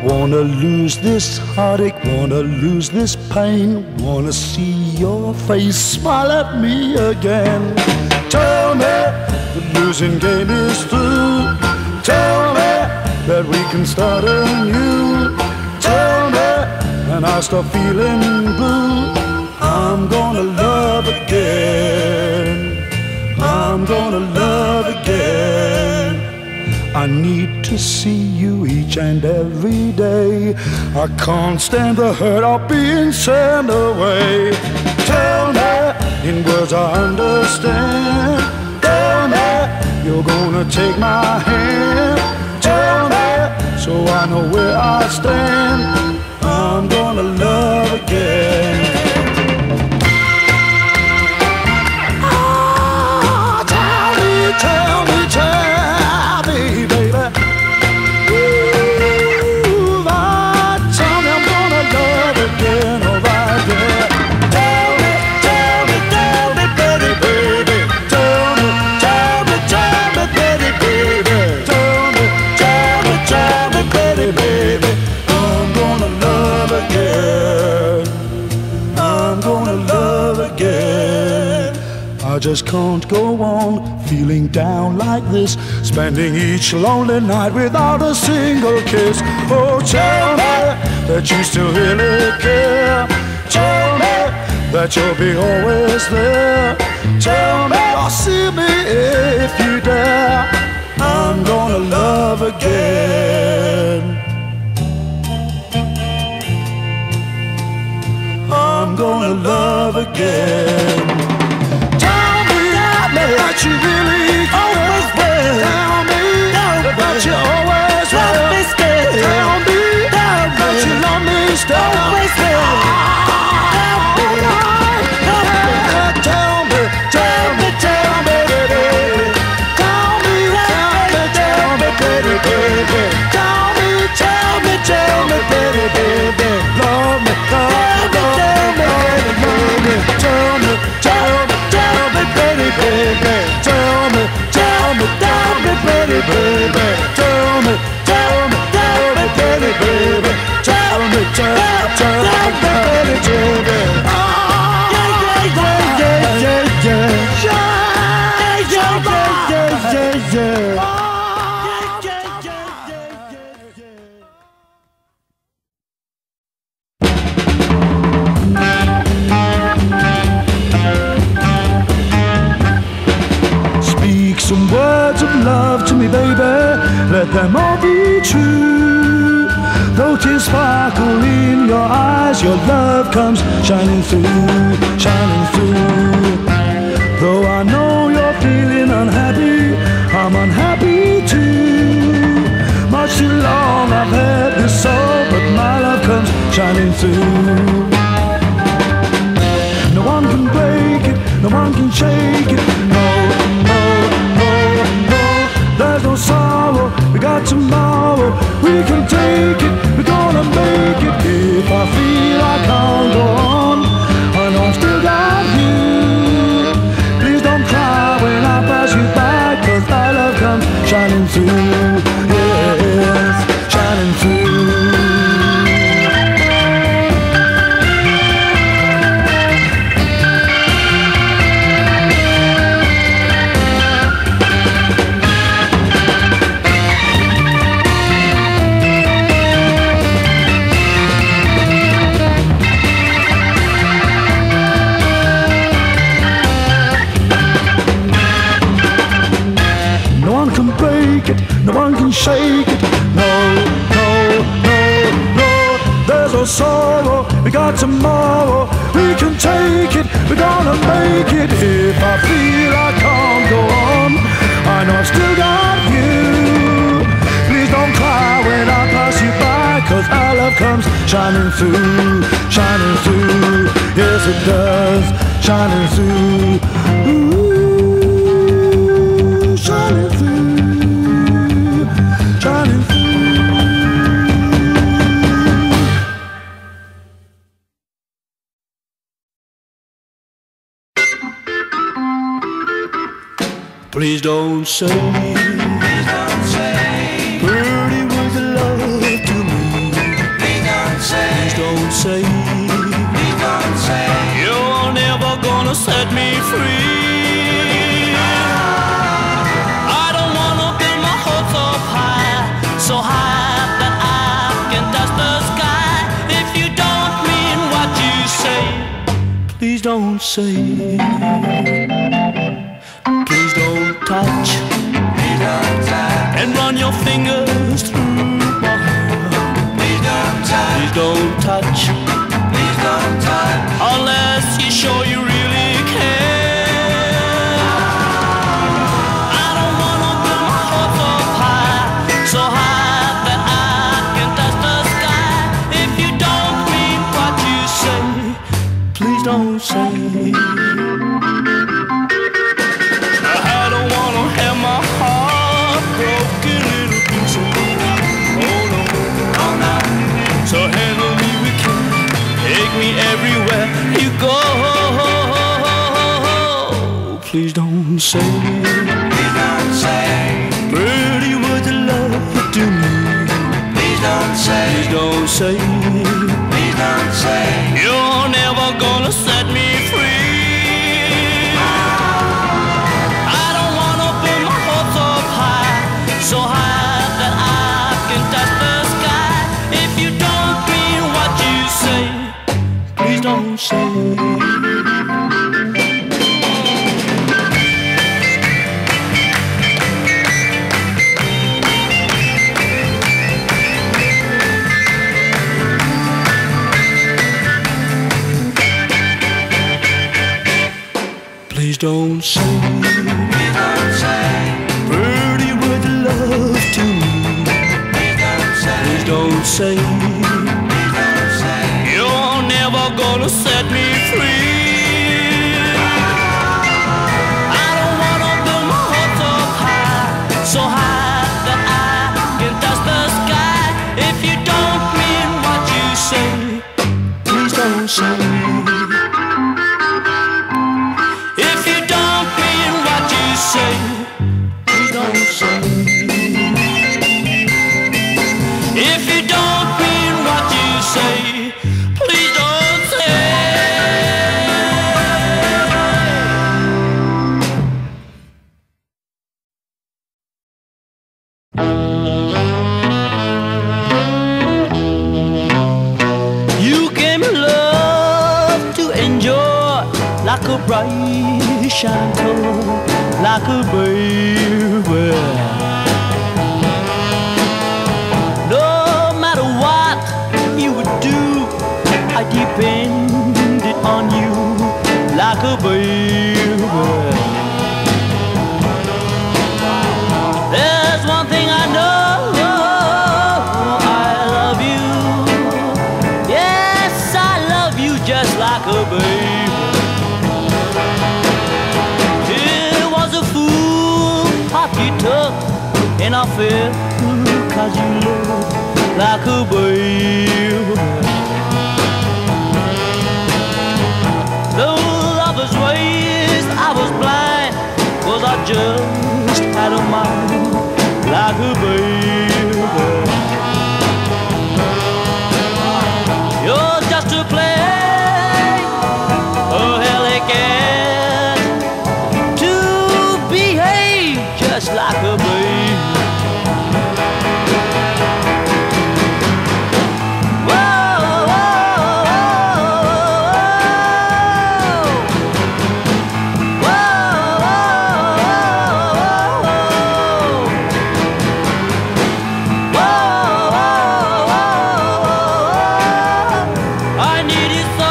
Wanna lose this heartache, wanna lose this pain, wanna see your face smile at me again. Tell me the losing game is through. Tell me that we can start anew. Tell me and I start feeling blue. I'm gonna love again. I'm gonna love again. I need to see you each and every day. I can't stand the hurt of being sent away. Tell me in words I understand. Tell me you're gonna take my hand. Tell me so I know where I stand. I'm gonna love again. Tell me, baby. Ooh, tell me I'm gonna love again, alright, yeah. Tell me, baby, baby. Tell me, baby, baby. Tell me, baby, baby. I'm gonna love again. I'm gonna love again. I just can't go on feeling down like this, spending each lonely night without a single kiss. Oh, tell me that you still really care. Tell me that you'll be always there. Tell me or see me if you dare. I'm gonna love again. I'm gonna love again. That you really always will. Tell me that you always will. Tell me that you love me still. Always will. Tell me, baby. Tell me, baby, baby. Tell me, baby. Love me, love me. Tell me, baby, baby. Tell me, baby, baby. Tell me, baby, baby. Tell me, baby, baby. Some words of love to me, baby, let them all be true. Though tears sparkle in your eyes, your love comes shining through, shining through. Though I know you're feeling unhappy, I'm unhappy too. Much too long I've had this soul, but my love comes shining through. No one can break it, no one can shake it, no. There's no sorrow, we got tomorrow. We can take it, we're gonna make it. If I feel I can't go on, I know I've still got you. Please don't cry when I pass you by, 'cause our love comes shining through. Yes, shining through. No one can shake it, no, no, no, no. There's no sorrow, we got tomorrow. We can take it, we're gonna make it. If I feel I can't go on, I know I've still got you. Please don't cry when I pass you by, 'cause our love comes shining through, shining through. Yes it does, shining through. Ooh, shining through. Please don't say, pretty words of love to me. gonna set me free. I don't wanna build my hopes up high, so high that I can touch the sky. If you don't mean what you say, please don't say. Please don't touch. Please don't touch. And run your fingers through my hair. Please don't touch. Please don't touch. Please don't touch. Unless you show you really care. I don't wanna build my hopes up high, so high that I can touch the sky. If you don't mean what you say, please don't say. I don't wanna have my heart broken little pieces. Oh no, oh no. So handle me with care, take me everywhere you go. Please don't say, please don't say pretty words of love to me. Please don't say, please don't say, please don't say you're never gonna set me free. So high that I can touch the sky. If you don't mean what you say, please don't say. Please don't say. Please don't say. Pretty words of love to me. Please don't say. Please don't say. Please don't say you're never gonna set me free. I don't wanna build my hopes up high, so high that I can touch the sky. If you don't mean what you say, please don't say. If you don't mean what you say, please don't say. If you don't mean what you say, please don't say. You gave me love to enjoy, like a bright shine toy, like a baby. No matter what you would do, I depended on you, like a baby. There's one thing I know, I love you. Yes, I love you just like a baby. You took, and I fell 'cause you look like a baby. The lover's ways, I was blind, 'cause I just had a mind like a baby. You're just a play, a helicat, to behave just like a baby. Whoa, whoa, whoa, whoa. I need it so,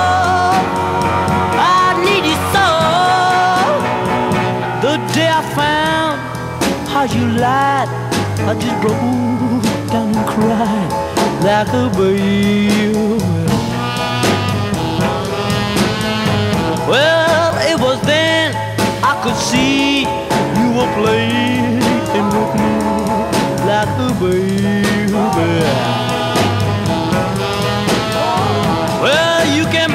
I need it so. The day I found how you lied, I just broke down and cried like a baby. Well, it was then I could see you were playing with me like a baby. Well, you can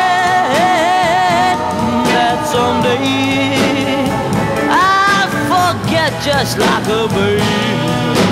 bet that someday I'll forget just like a baby.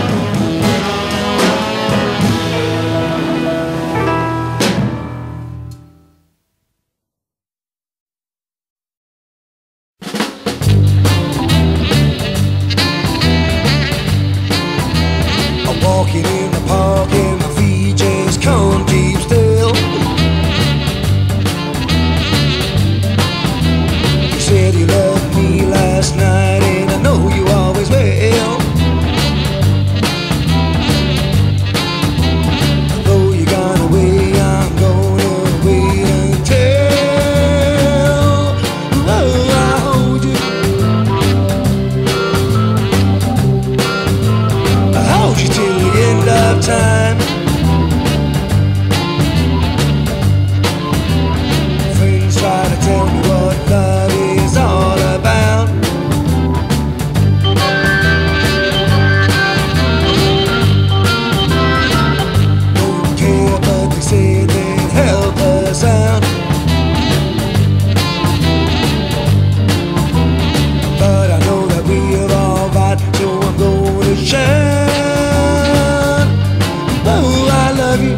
shine. Oh, I love you.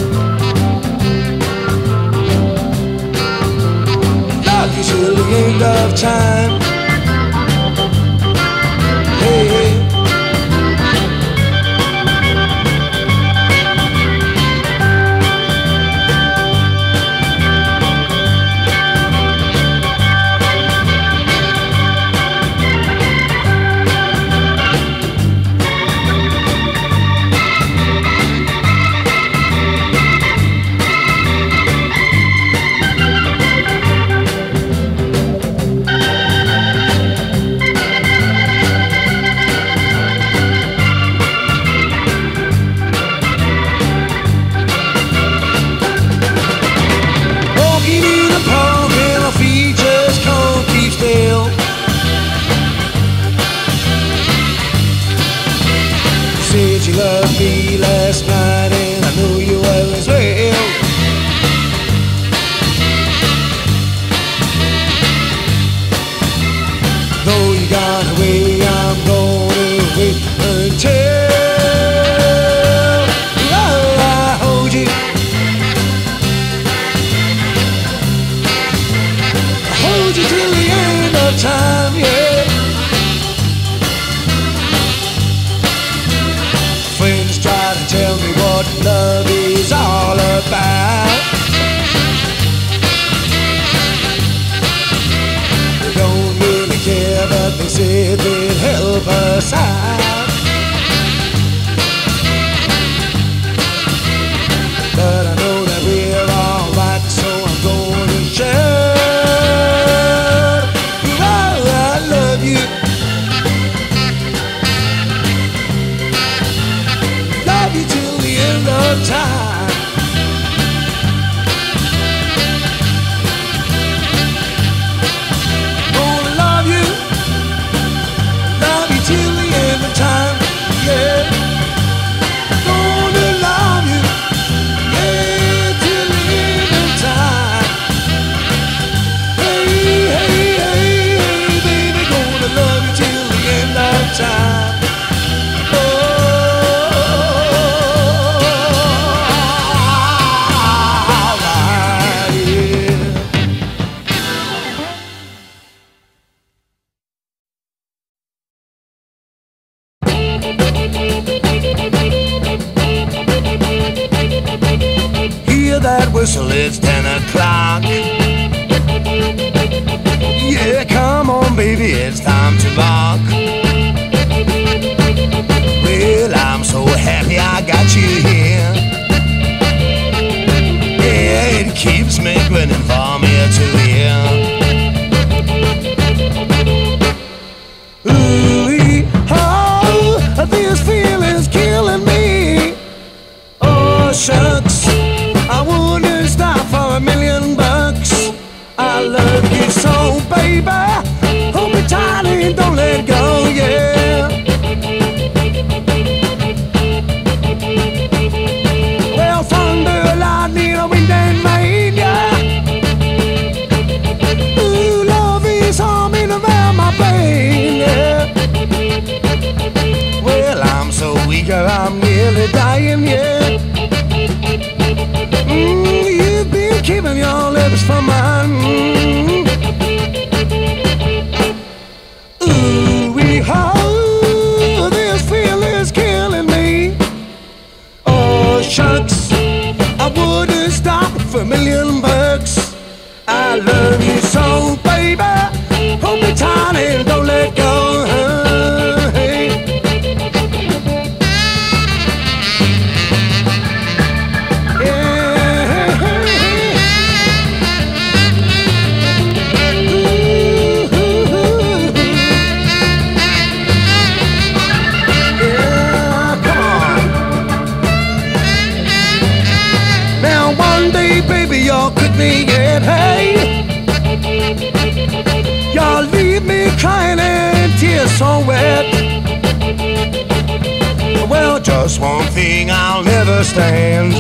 Love you till the end of time. Hey, hey. You loved me last night and I know you will as well. Though you got away, I'm gonna wait until I hold you. I hold you till the end of time, yeah. Friends try to tell me what love is all about. They don't really care, but they say they'd help us out. But I know that we're alright, so I'm gonna shout. Oh, I love you. Love you till the end of time. Gonna love you till the end of time, yeah. Gonna love you, yeah, till the end of time. Hey, hey, hey, hey, baby, gonna love you till the end of time. That whistle, it's 10 o'clock. Yeah, come on, baby, it's time to rock. Well, I'm so happy I got you here. Yeah, it keeps me grinning from ear to ear. Ooh, oh, this feeling's killing me. Oh, shucks, I wouldn't stop for $1 million. I love you so, baby. Hold me tight and don't let go, yeah. Well, thunder, lightning, wind and rain, yeah. Ooh, love is humming around my brain, yeah. Well, I'm so weak, I'm nearly dying, yeah. You've been keeping your lips from mine. Ooh, oh, this feeling's killing me. Oh, shucks, I wouldn't stop for $1 million. I love you so, baby. Hold me tight and don't let go. Hey. Baby, you'll quit me yet, hey. You'll leave me crying and tears so wet. Well, just one thing I'll never stand: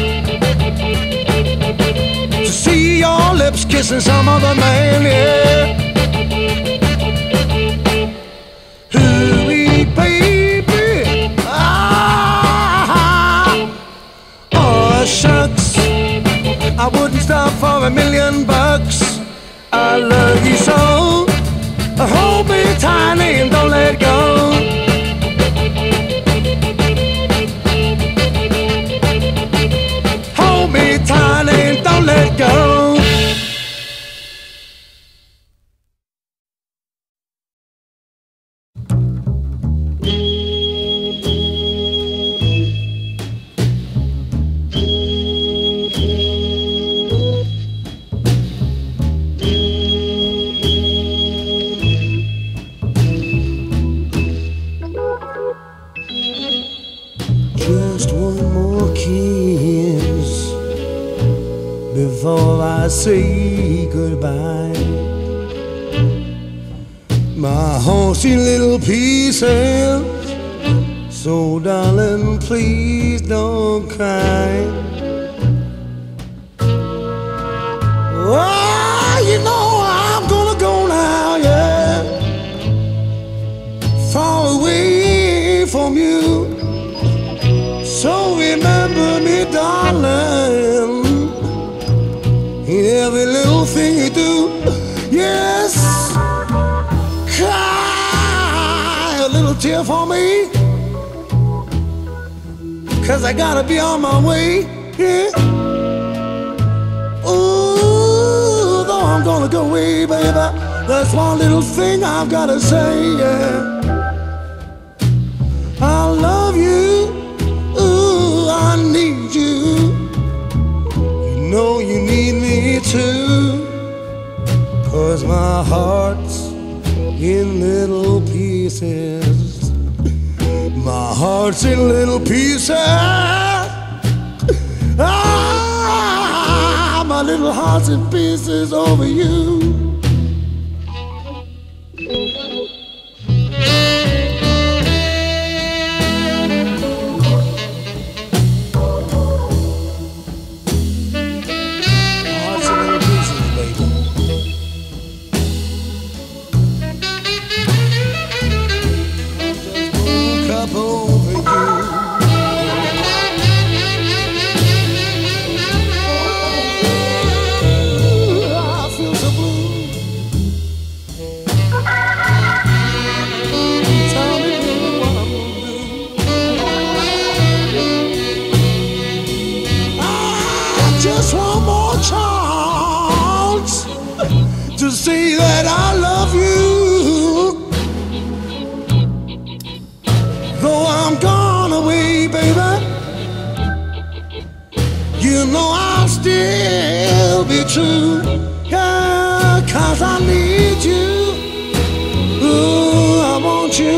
to see your lips kissing some other man, yeah. Hooey, baby, stop for $1,000,000. I love you so. Hold me tightly and don't let go. Hold me tightly and don't let go. Just one more kiss before I say goodbye. My heart's in little pieces, so darling, please don't cry. Oh, you know I'm gonna go now, yeah, far away from you. So remember me, darling, in every little thing you do. Yes, cry a little tear for me, 'cause I gotta be on my way, yeah. Ooh, though I'm gonna go away, baby, that's one little thing I've gotta say, yeah. I love you. I need you. You know you need me too. 'Cause my heart's in little pieces. My heart's in little pieces. Ah, my little heart's in pieces over you. Just one more chance to say that I love you. Though I'm gone away, baby, you know I'll still be true. Yeah, 'cause I need you. Ooh, I want you.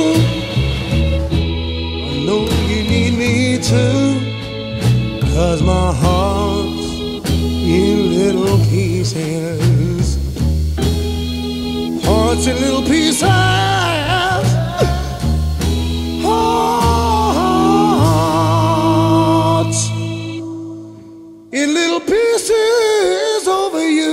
I know you need me too. 'Cause my heart's in little pieces. Hearts in little pieces. Hearts in little pieces over you.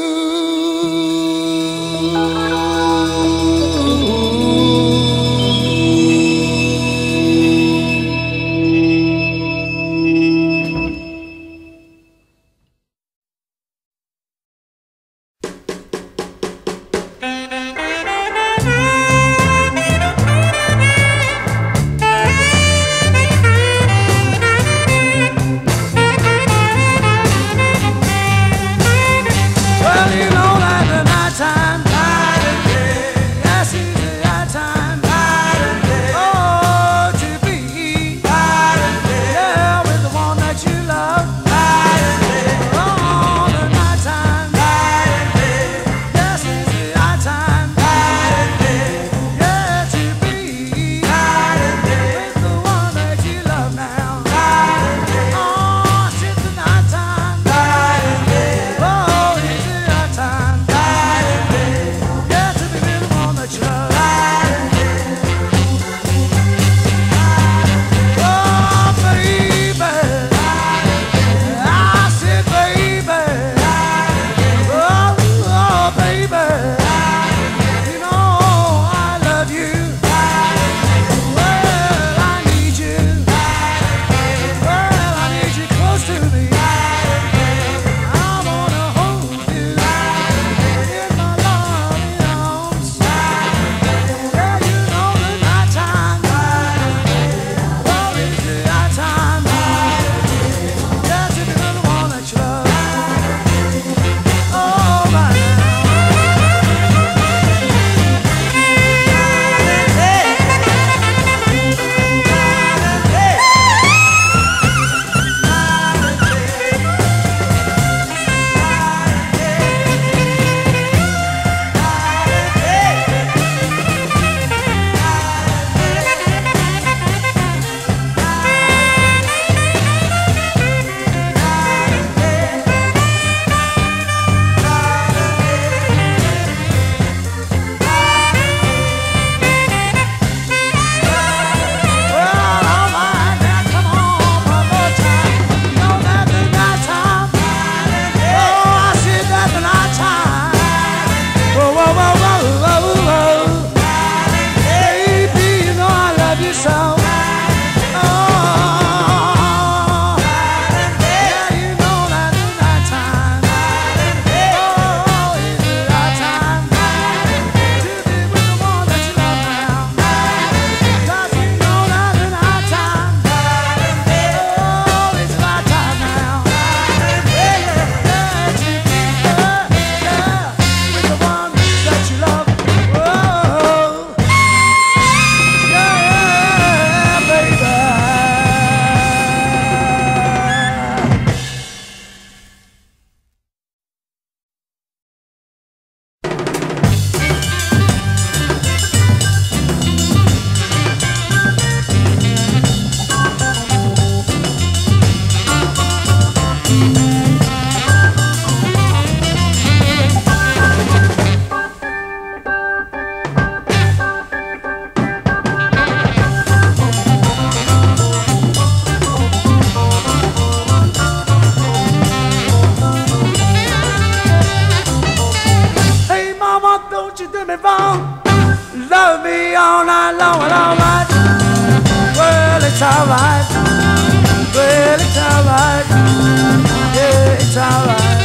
it's alright. Well, it's alright. Yeah, it's alright.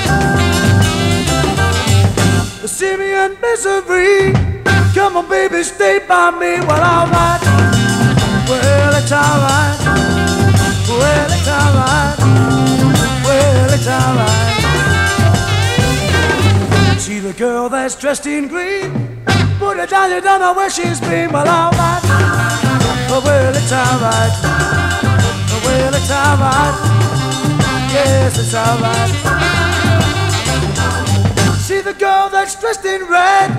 Simeon Misery, come on baby, stay by me. Well, alright. Well, it's alright. Well, it's alright. Well, it's alright. See the girl that's dressed in green, put her down, you don't know where she's been. Well, alright. Well, it's alright. Well, it's alright. Yes, it's alright. See the girl that's dressed in red.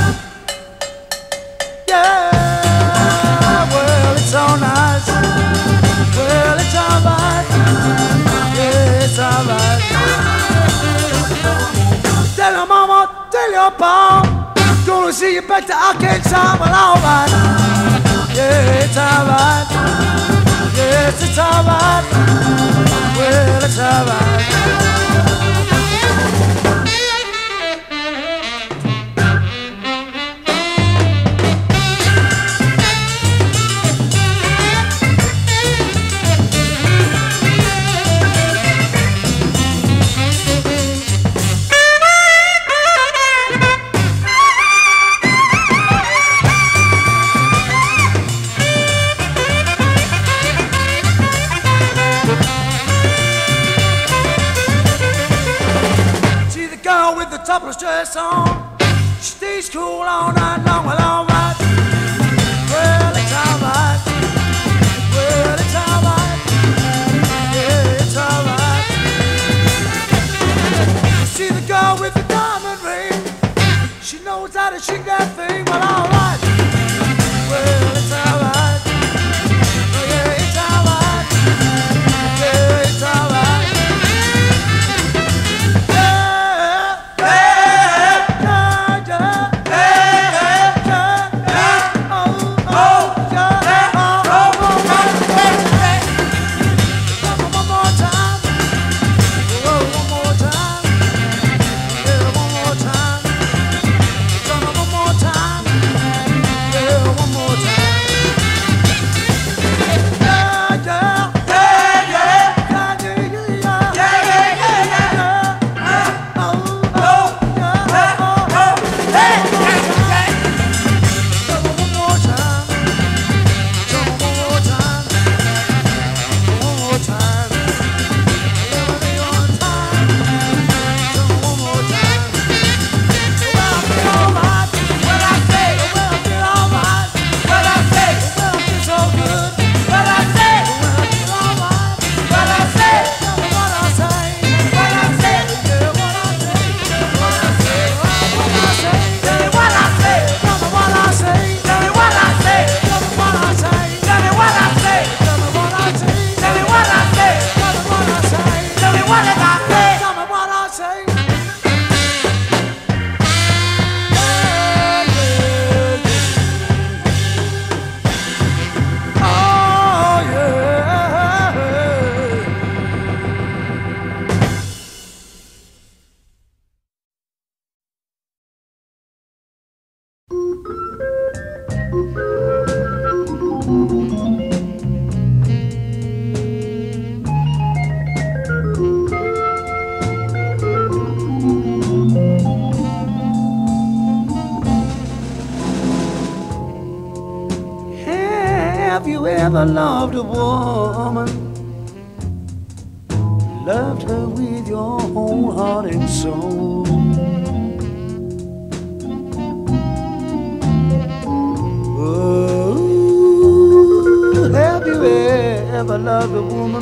Yeah, well, it's so nice. Well, it's alright. Yeah, it's alright. Tell your mama, tell your pa, gonna see you back to Arkansas. Well, alright. Yeah, it's alright. Yes, it's alright. Well, it's alright. Topless dress on, she stays cool all night long. Well, alright. Well, it's alright. Well, it's alright. Yeah, it's alright. See the girl with the diamond ring, she knows how to shake that thing. Well, alright. Well, it's alright. Oh, yeah, it's alright. Yeah, it's alright. Have you ever loved a woman? Loved her with your whole heart and soul? Oh, have you ever loved a woman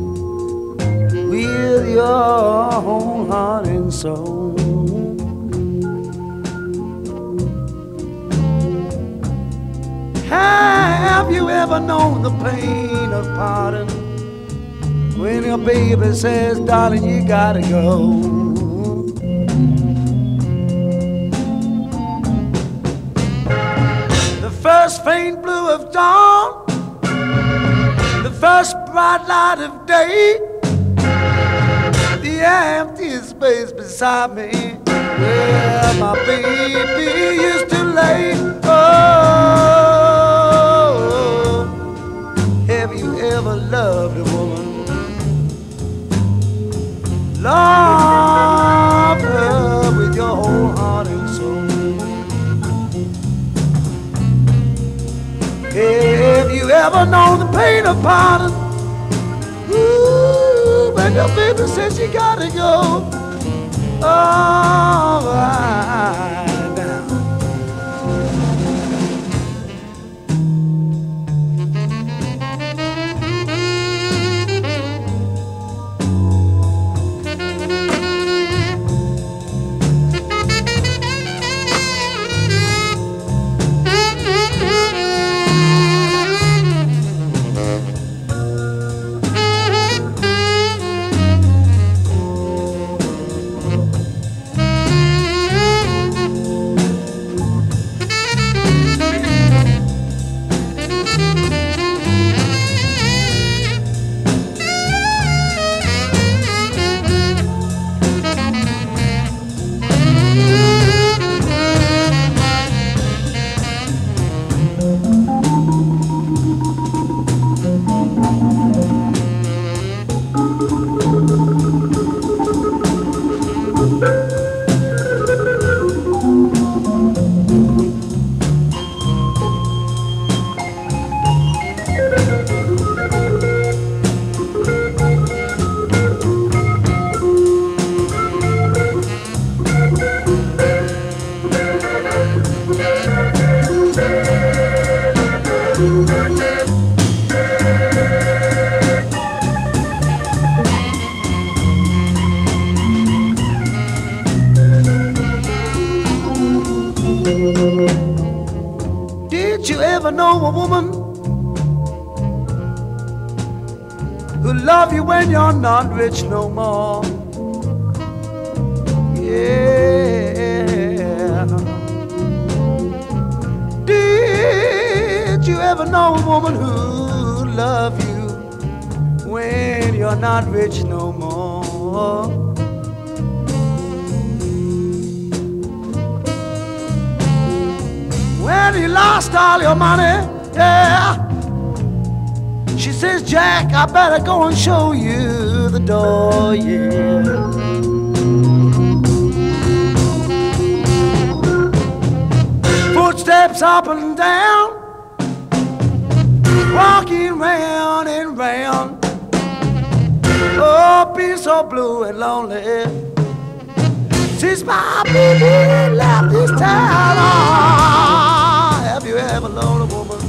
with your whole heart and soul? Have you ever known the pain of parting when your baby says, darling, you gotta go? The first faint blue of dawn, the first bright light of day, the empty space beside me where my baby used to lay. Oh, Have you ever loved a woman? Love her with your whole heart and soul. Have you ever known the pain of parting? Ooh, when your baby says she gotta go. Oh, right now. Did you ever know a woman who love you when you're not rich no more? Yeah. Did you ever know a woman who love you when you're not rich no more? When you lost all your money, yeah. She says, Jack, I better go and show you the door, yeah. Footsteps up and down, walking round and round. Oh, being so blue and lonely. Since my baby left this town, have you ever known a woman?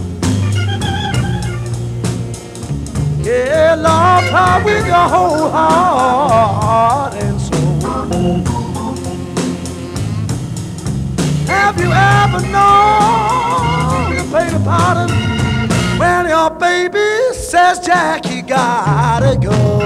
Yeah, love her with your whole heart and soul. Have you ever known the pain of parting when your baby says, Jack, you gotta go?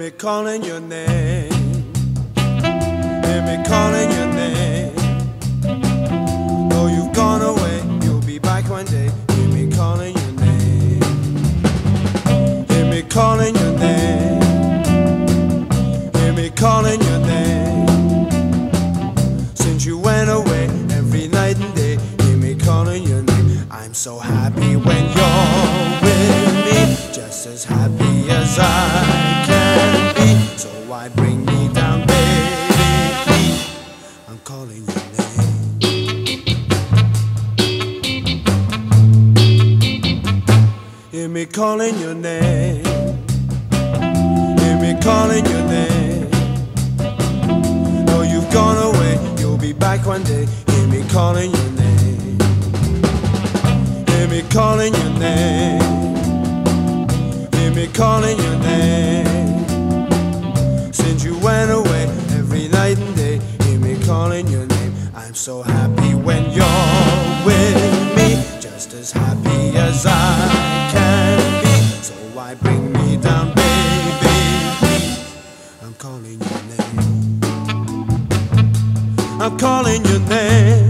me calling your name. Hear me calling your name. Though you've gone away, you'll be back one day. Hear me calling your name. Hear me calling your name. Hear me calling your name. Since you went away, every night and day, hear me calling your name. I'm so happy when you're with me, just as happy as I can be. So why bring me down, baby? I'm calling your name. Hear me calling your name. Hear me calling your name. Though you've gone away, you'll be back one day. Hear me calling your name. Hear me calling your name. Hear me calling your name. Since you went away, every night and day, hear me calling your name. I'm so happy when you're with me, just as happy as I can be. So why bring me down, baby? I'm calling your name. I'm calling your name.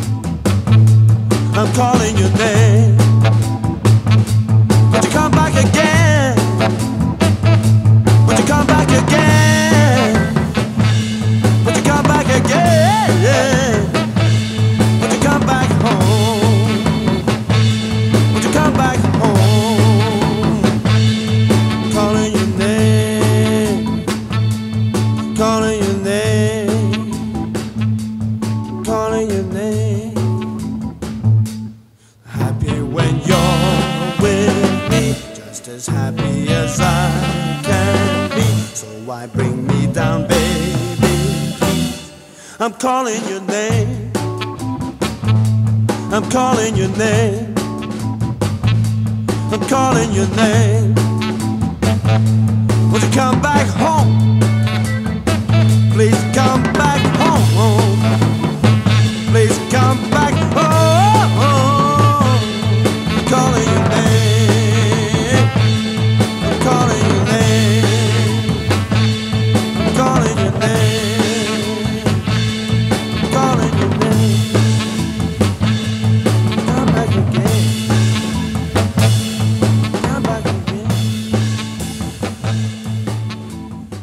I'm calling your name. Won't you come back again? Won't you come back again? Won't you come back again? Won't you come back home? Won't you come back home? Calling your name. Calling your name. Calling your name. Happy when you're with me, just as happy as I can be. So why bring me down, baby? I'm calling your name. I'm calling your name. I'm calling your name. Won't you come back home? Please come back home. Please come back home. Calling your name. I'm calling your name. I'm calling your name. I'm calling your name. Come back again. Come back again.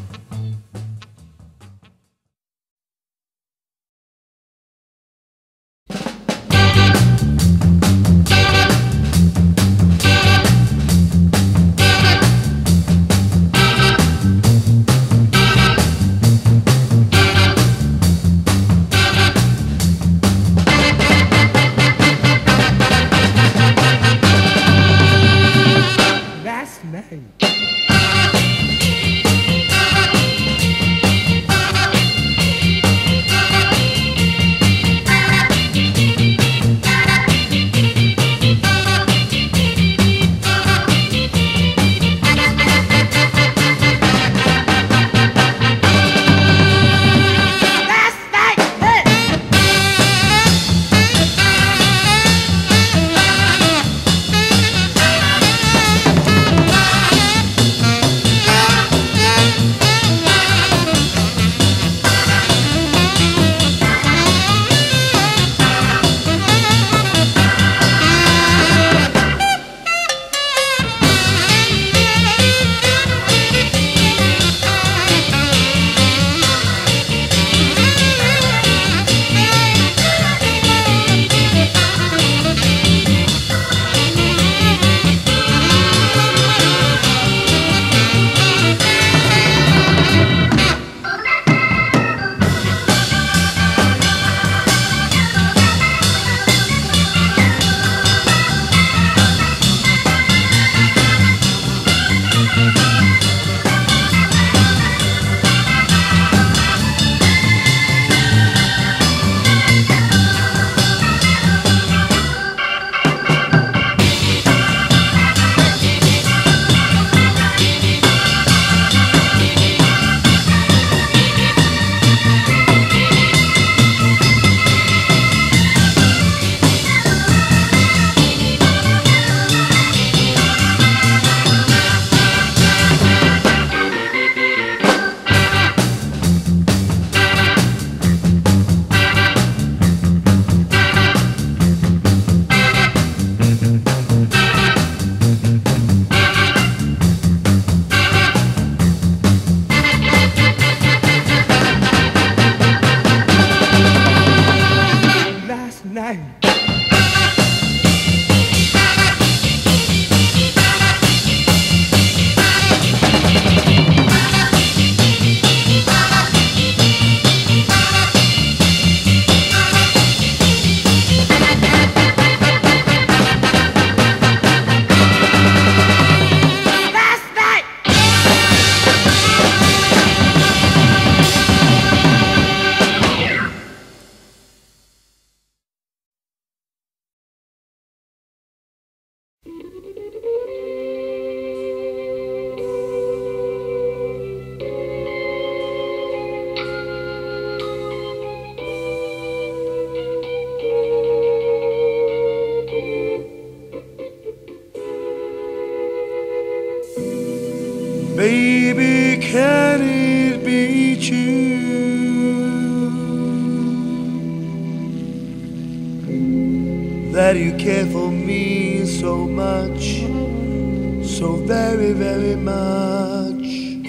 that you care for me so much, so very, very much.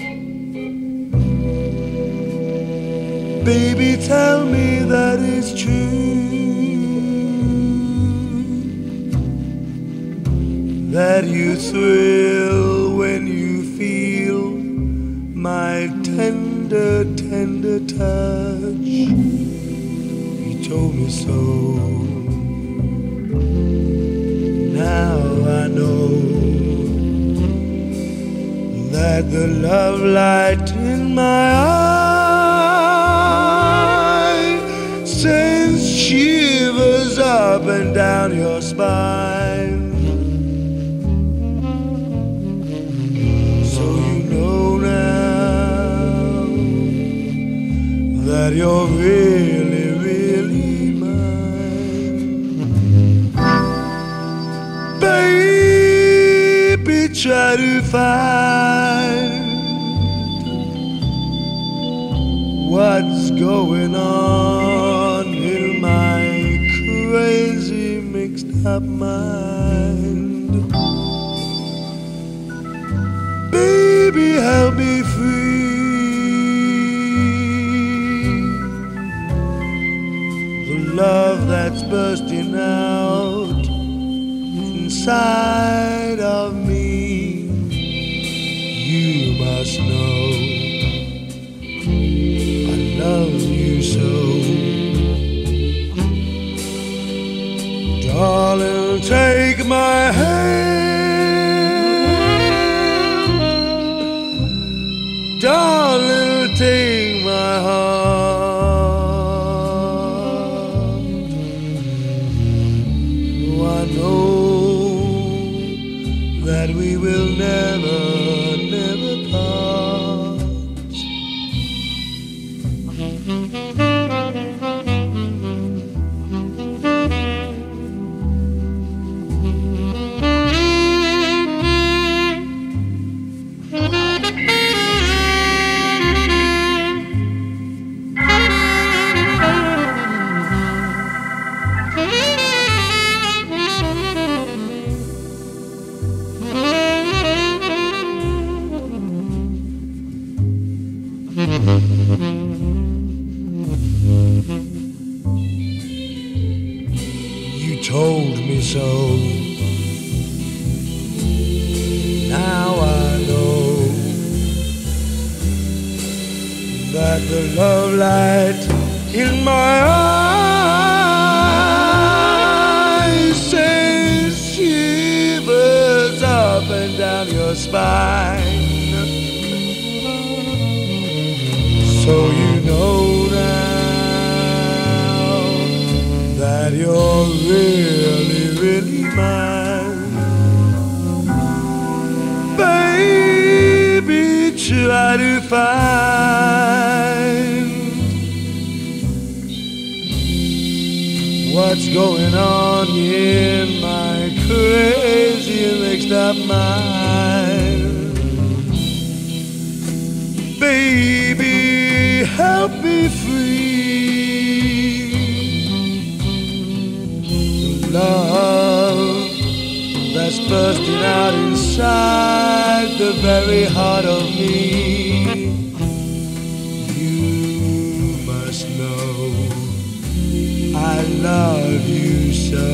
Baby, tell me that it's true, that you thrill when you feel my tender, tender touch. You told me so. Now I know that the love light in my eye sends shivers up and down your spine. So you know now that you're really, really mine. Baby, try to find what's going on in my crazy mixed up mind. Baby, help me free the love that's bursting out inside of me. You must know I love you so. Darling, take my hand. Darling, take my heart. Oh, I know that we will never, never part. You told me so. Now I know that the love light in my eyes sends shivers up and down your spine. So you know now that you're really, really mine. Baby, try to find what's going on in my crazy mixed up mind. Baby, help me free the love that's bursting out inside the very heart of me. You must know I love you so.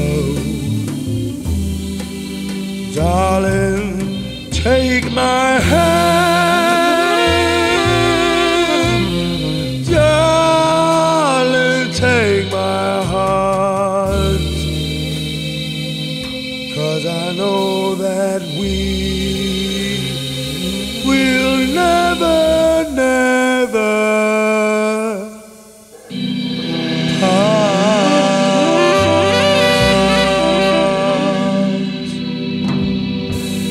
Darling, take my hand. Darling, take my heart. 'Cause I know that we will never, never part.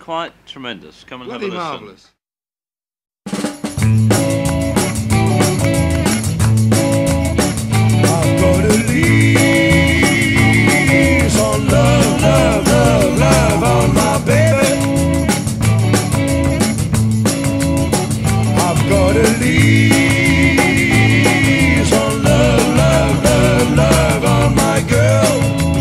quite tremendous. Come and Bloody have a listen. marvellous. I've got a lease on love, love, love, love on my baby. I've got a lease on love, love, love, love on my girl.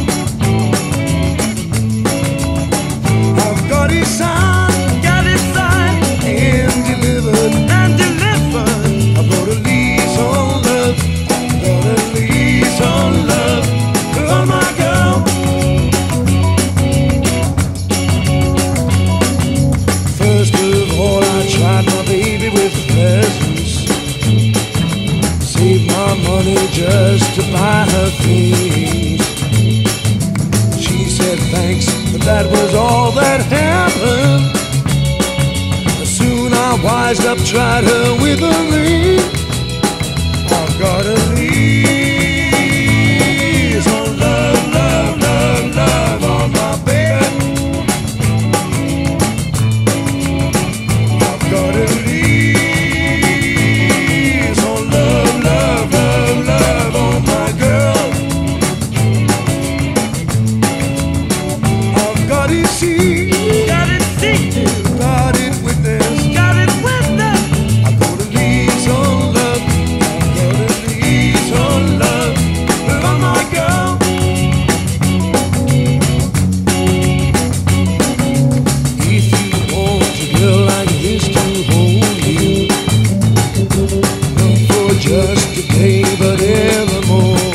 I've got it signed and delivered, I've got a lease on love, got a lease on love on my girl. First of all, I tried my baby with presents, saved my money just to buy her things. She said thanks, but that was all that happened. Soon I wised up, tried her with a ring. I've got a lease on love, love, love, love on my baby. I've got a lease on love, love, love, love on my girl. I've got it seen, got it witnessed. I've got a lease on love, I've got a lease on love on my girl. If you want a girl like this to hold you, not for just today but evermore,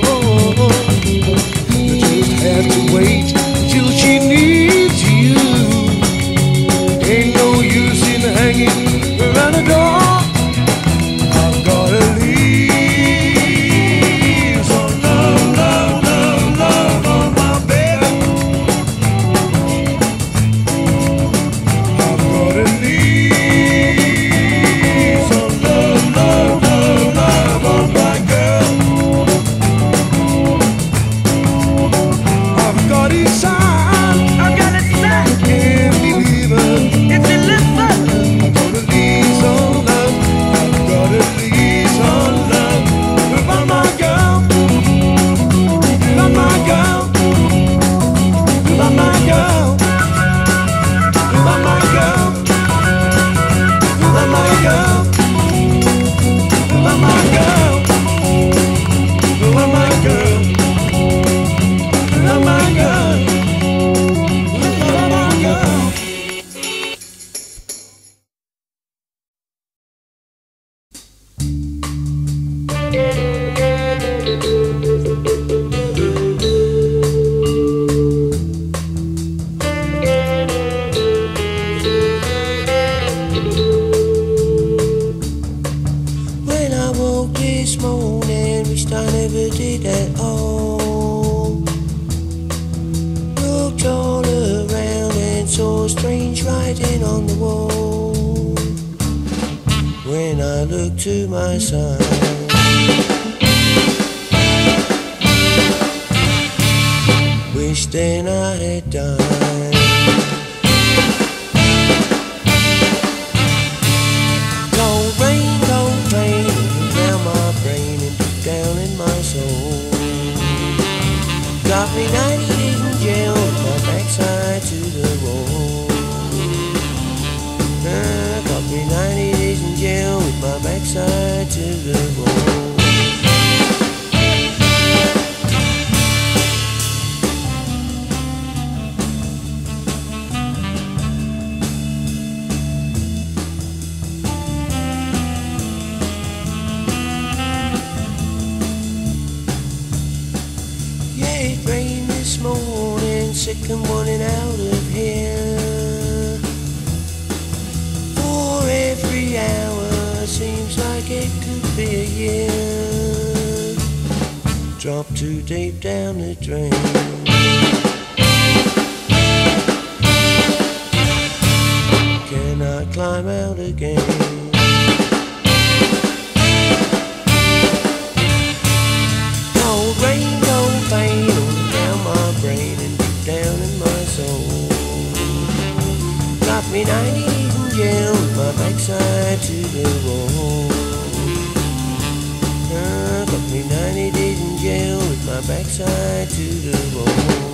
you just have to wait till she needs you. Ain't no use in hanging around the door. I've got a lease on love, love, love, love on my baby. I've got a lease on love, love, love, love on my girl. I've got it signed, and delivered. I've got a lease on love, I've got a lease on love on my girl, on my girl, on my girl, on my girl, on my girl, on my girl, on my girl, on my girl, on my girl. When I woke this morning, wished I never did at all. Looked all around and saw a strange writing on the wall. When I looked to my side, wished then I had died. Cold rain, cold pain, around my brain and deep down in my soul. Got me 90 days in jail with my backside to the wall. Got me 90 days in jail with my backside to the wall. Yeah, it rained this morning, sick and wanting out of here. For every hour seems like it could be a year. Dropped too deep down the drain. Cannot climb out again. Cold rain, cold pain, all around my brain and deep down in my soul. me 90 days in jail with my backside to the wall. Got me 90 days in jail with my backside to the wall.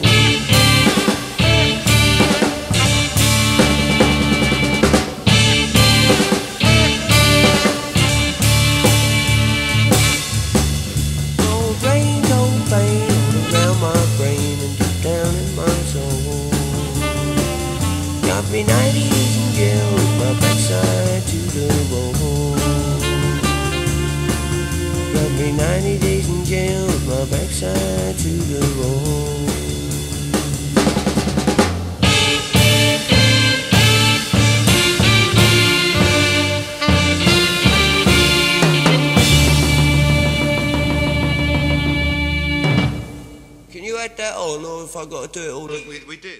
Got me 90 days in jail with my backside to the wall. Got me 90 days in jail with my backside to the wall. Can you add that on, or if I got to do it all? We did.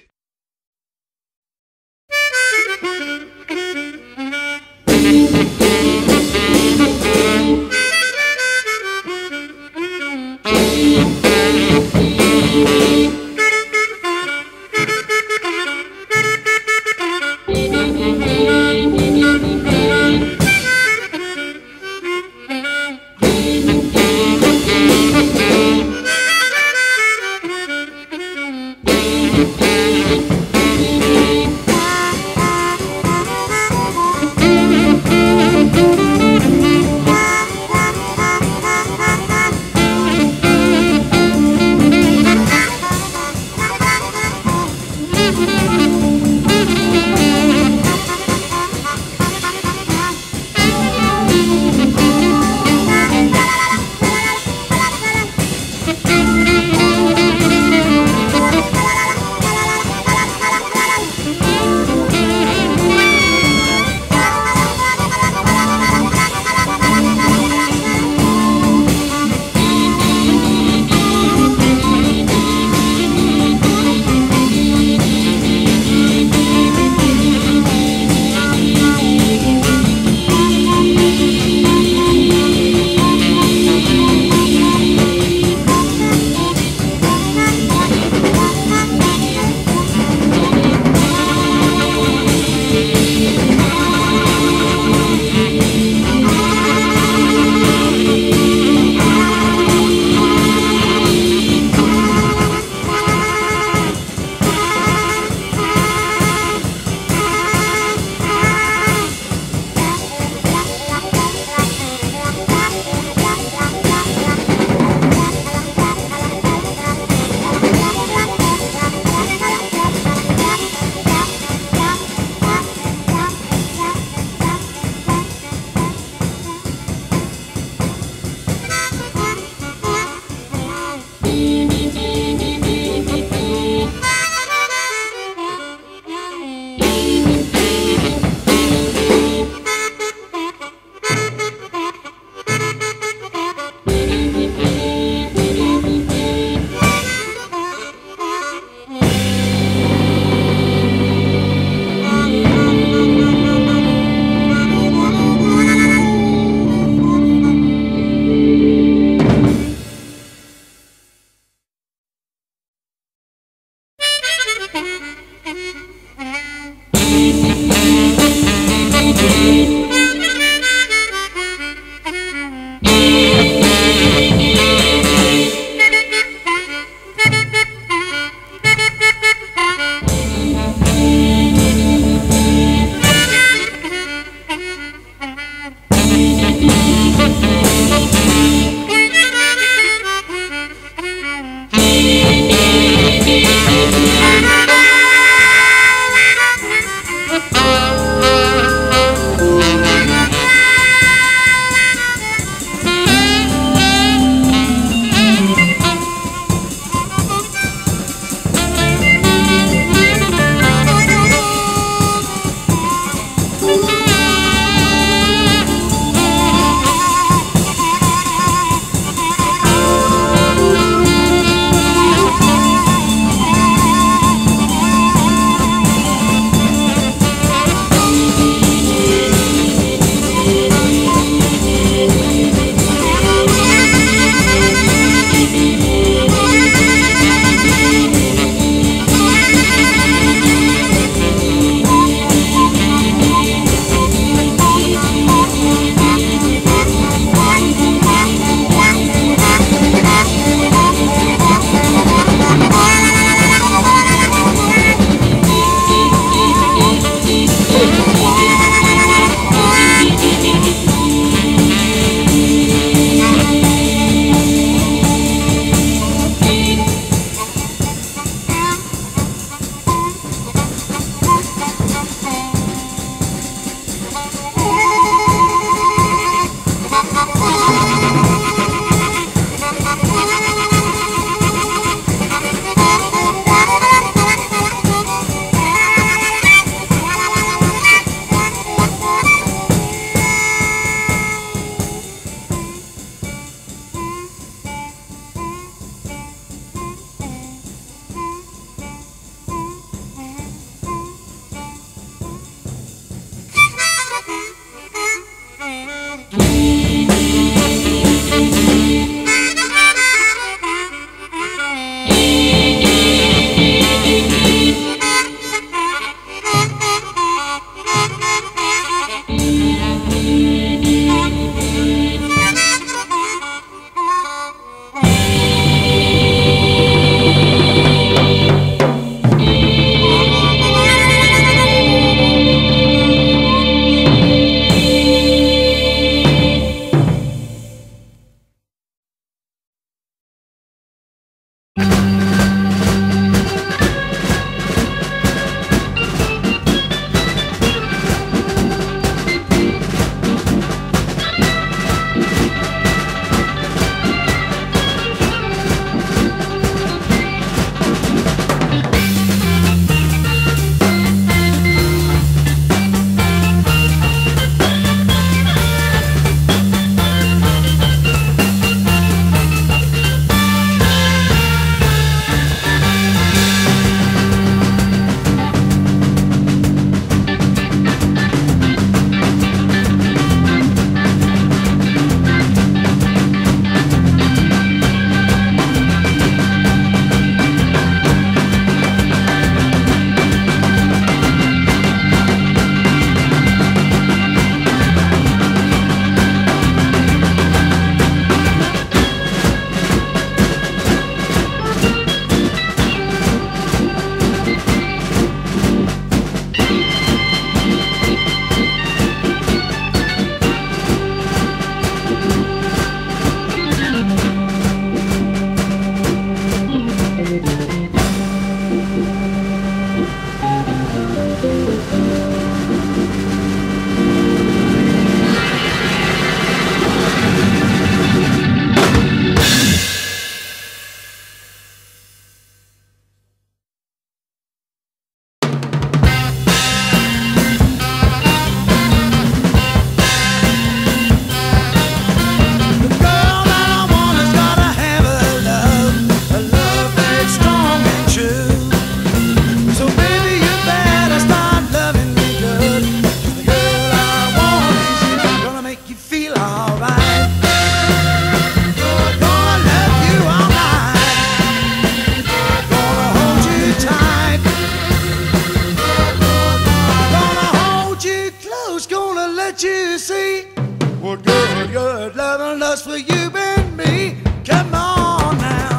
you see what good, good loving does for you and me. Come on now.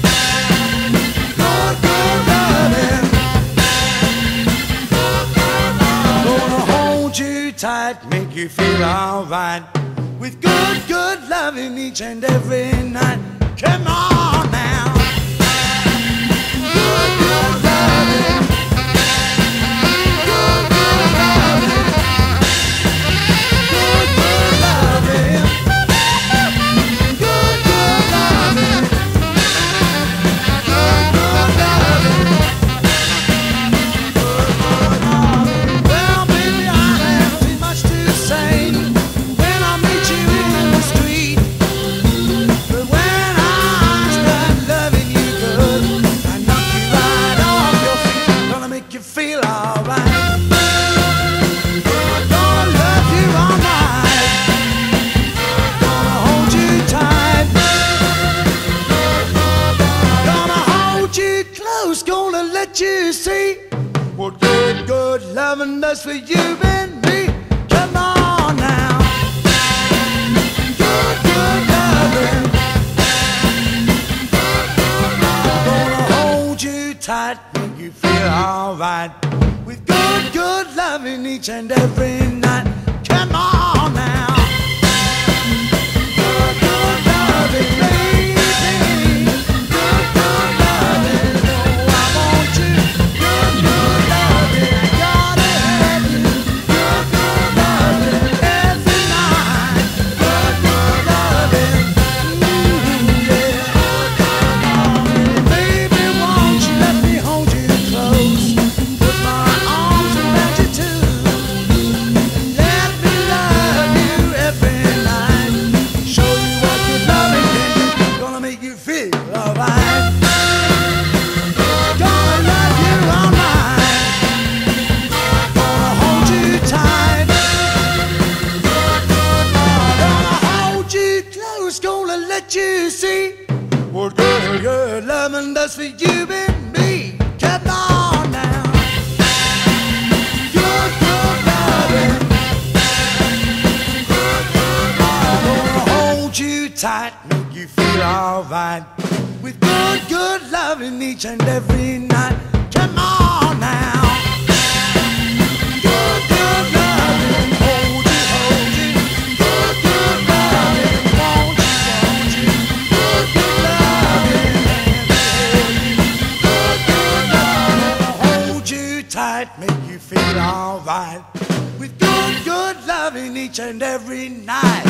Good, good loving. Gonna hold you tight, make you feel alright. With good, good loving each and every night. Come on now. Good, good loving. Good, good loving. Good, good loving. Good, good loving. Good, good loving. Good, good loving. Well, baby, I have too much to say when I meet you in the street. But when I start loving you good, I knock you right off your feet. Gonna make you feel alright. Gonna love you all night. Gonna hold you tight. Gonna hold you close. Gonna let you see what good, good loving does for you and me. Come on now. Good, good loving. Gonna hold you tight, make you feel alright. With good, good loving each and every night. Come on now. Good, good loving, baby. Good, good loving. Oh, I want you. Good, good loving. I gotta have you. Good, good loving every night. Good, good loving. Yeah. Baby, won't you let me hold you close? Put my arms around you too. Let me love you every night. Show you what good loving can do. Gonna make you feel alright. Gonna love you all night. Gonna hold you tight. Gonna hold you close. Gonna let you see what good, good loving does for you and me. Come on now. Good, good loving. Gonna hold you tight, make you feel alright. With good, good loving each and every night. Come on now. Good, good loving. Hold you, hold you. Good, good loving. Want you. Good, good loving. Good, good loving. Hold you tight, make you feel alright. With good, good loving each and every night.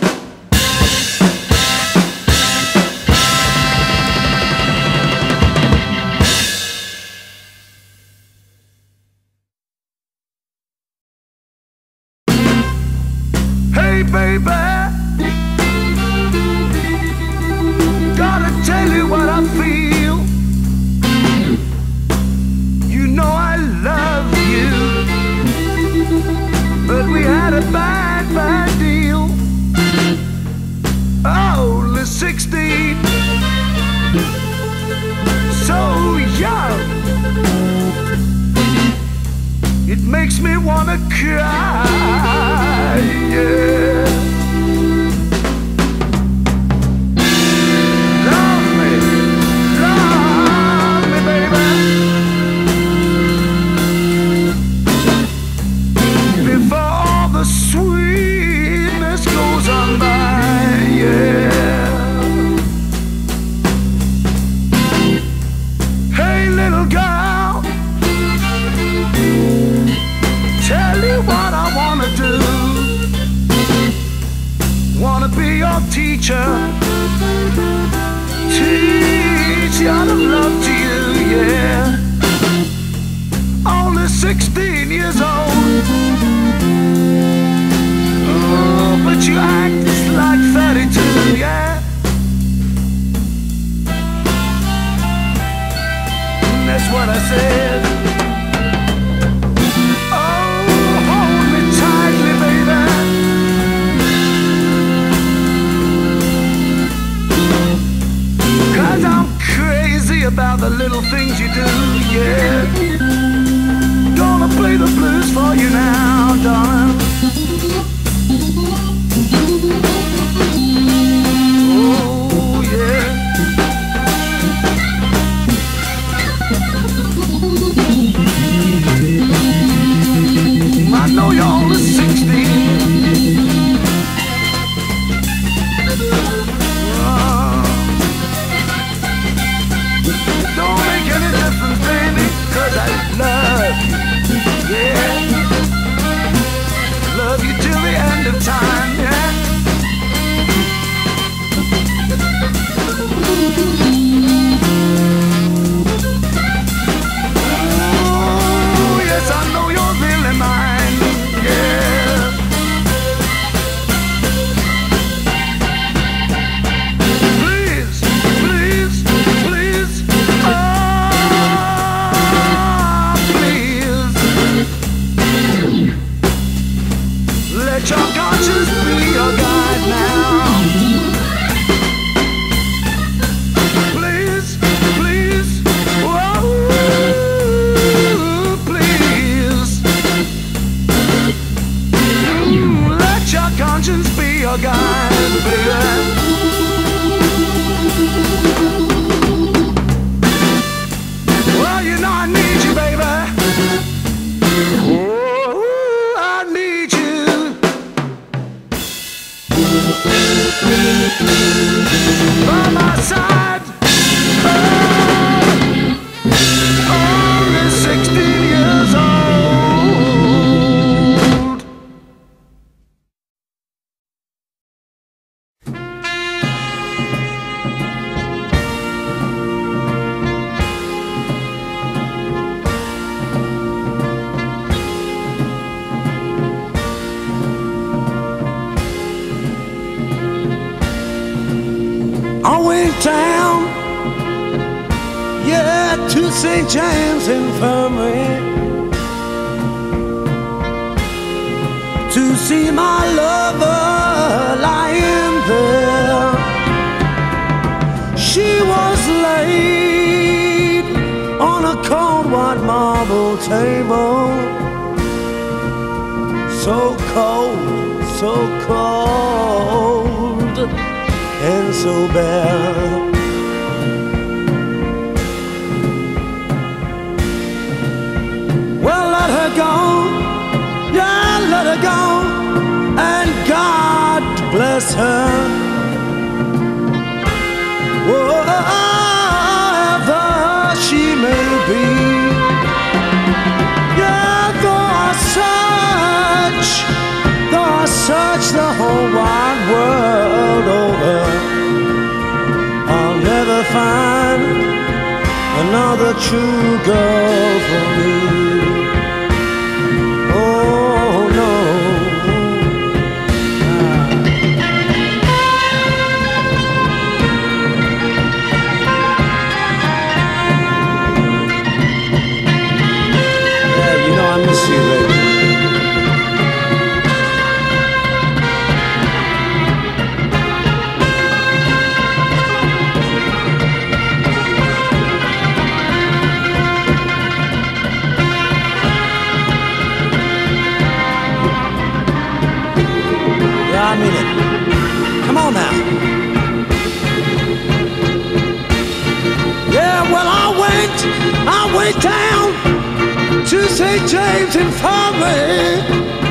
Hey baby, gotta tell you what I feel. You know I love you, but we had a bad, bad deal. Only 16, so young. It makes me wanna cry, yeah. Love me, baby. Before all the sweetness goes on by, yeah. Hey little girl, tell you what I wanna do. Wanna be your teacher, teach out of love to you, yeah. Only 16 years old, oh, but you act like 32, yeah. That's what I said. About the little things you do, yeah. Gonna play the blues for you now, darling. I went down, yeah, to St. James Infirmary to see my lover lying there. She was laid on a cold white marble table, so cold and so bare. Well, let her go, yeah, let her go, and God bless her. Wherever she may be, yeah, though I search the whole wide world over, I'll never find another true girl for me. Oh no. Yeah, you know I miss you, baby. I mean it. Come on now. Yeah, well, I went down to St. James Infirmary